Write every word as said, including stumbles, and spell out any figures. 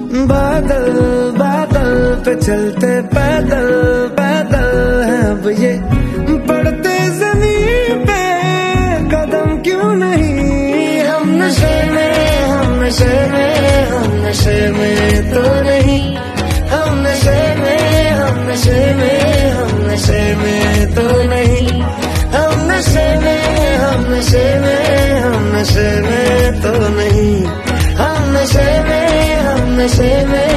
बादल बादल पे चलते पैदल पैदल है अब ये, पड़ते जमीन पे कदम क्यों नहीं। हम नशे में हम नशे में हम नशे में तो नहीं, हम नशे में हम नशे में हम नशे में तो नहीं, हम नशे में हम नशे में हम नशे में तो नहीं, हम नशे में हम नशे में